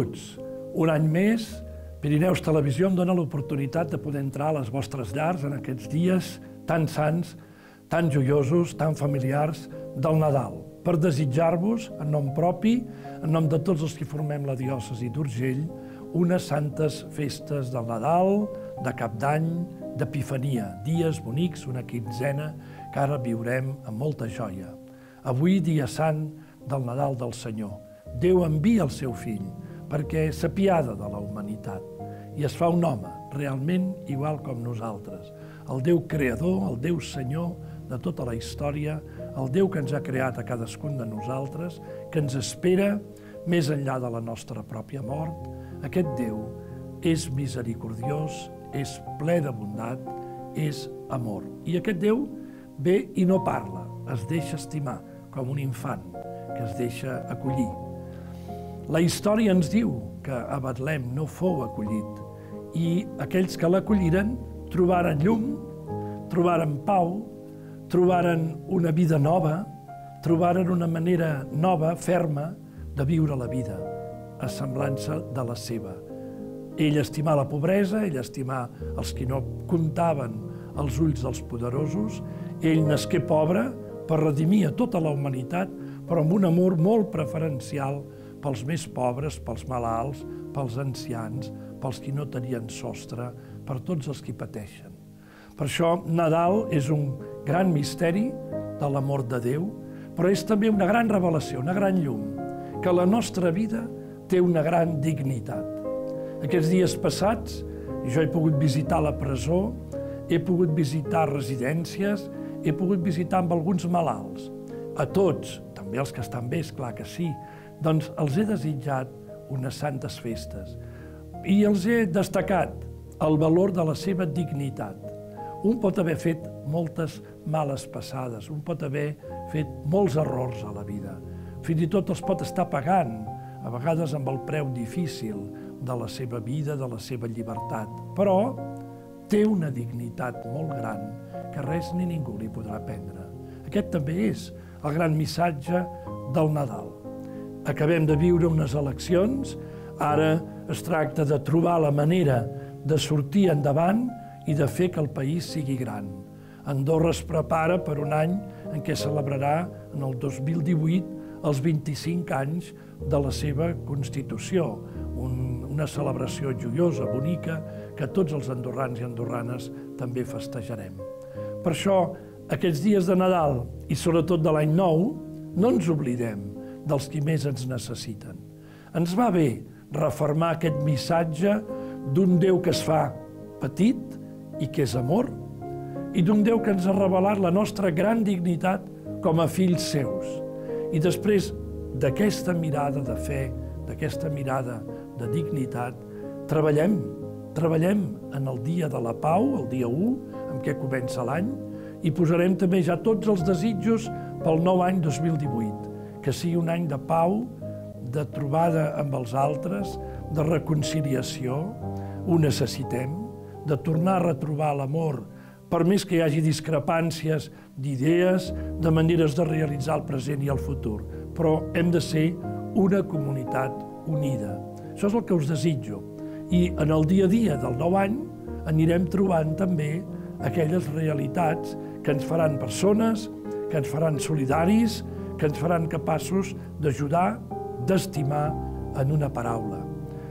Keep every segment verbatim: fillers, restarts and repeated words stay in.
Benvinguts. Un any més, Pirineus Televisió em dona l'oportunitat de poder entrar a les vostres llars en aquests dies tan sants, tan joiosos, tan familiars del Nadal, per desitjar-vos, en nom propi, en nom de tots els que formem la diòcesi d'Urgell, unes santes festes del Nadal, de Cap d'Any, d'Epifania, dies bonics, una quinzena que ara viurem amb molta joia. Avui, dia sant del Nadal del Senyor. Déu envia el seu fill perquè s'apiada de la humanitat i es fa un home, realment igual com nosaltres. El Déu creador, el Déu Senyor de tota la història, el Déu que ens ha creat a cadascun de nosaltres, que ens espera més enllà de la nostra pròpia mort. Aquest Déu és misericordiós, és ple de bondat, és amor. I aquest Déu ve i no parla, es deixa estimar, com un infant que es deixa acollir. La història ens diu que a Betlem no fou acollit i aquells que l'acolliren trobaren llum, trobaren pau, trobaren una vida nova, trobaren una manera nova, ferma, de viure la vida, a semblança de la seva. Ell estimà la pobresa, ell estimà els que no comptaven els ulls dels poderosos, ell nasqué pobre per redimir a tota la humanitat, però amb un amor molt preferencial pels més pobres, pels malalts, pels ancians, pels qui no tenien sostre, per tots els que pateixen. Per això, Nadal és un gran misteri de l'amor de Déu, però és també una gran revelació, una gran llum, que la nostra vida té una gran dignitat. Aquests dies passats, jo he pogut visitar la presó, he pogut visitar residències, he pogut visitar amb alguns malalts. A tots, també els que estan bé, és clar que sí, doncs els he desitjat unes santes festes i els he destacat el valor de la seva dignitat. Un pot haver fet moltes males passades, un pot haver fet molts errors a la vida, fins i tot els pot estar pagant, a vegades amb el preu difícil de la seva vida, de la seva llibertat, però té una dignitat molt gran que res ni ningú li podrà prendre. Aquest també és el gran missatge del Nadal. Acabem de viure unes eleccions, ara es tracta de trobar la manera de sortir endavant i de fer que el país sigui gran. Andorra es prepara per un any en què celebrarà, en el dos mil divuit, els vint-i-cinc anys de la seva Constitució, un, una celebració joiosa, bonica, que tots els andorrans i andorranes també festejarem. Per això, aquests dies de Nadal i sobretot de l'any nou, no ens oblidem dels qui més ens necessiten. Ens va bé refermar aquest missatge d'un Déu que es fa petit i que és amor, i d'un Déu que ens ha revelat la nostra gran dignitat com a fills seus. I després d'aquesta mirada de fe, d'aquesta mirada de dignitat, treballem, treballem en el dia de la pau, el dia u, amb què comença l'any, i posarem també ja tots els desitjos pel nou any dos mil divuit, que sigui un any de pau, de trobada amb els altres, de reconciliació, ho necessitem, de tornar a retrobar l'amor, per més que hi hagi discrepàncies d'idees, de maneres de realitzar el present i el futur, però hem de ser una comunitat unida. Això és el que us desitjo. I en el dia a dia del nou any anirem trobant també aquelles realitats que ens faran persones, que ens faran solidaris, que ens faran capaços d'ajudar, d'estimar en una paraula.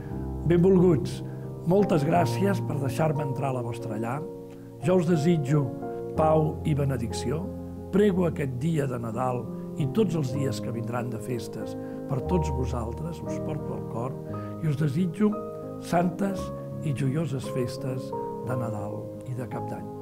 Benvolguts, moltes gràcies per deixar-me entrar a la vostra llar. Jo us desitjo pau i benedicció. Prego aquest dia de Nadal i tots els dies que vindran de festes per tots vosaltres, us porto al cor i us desitjo santes i joioses festes de Nadal i de Cap d'Any.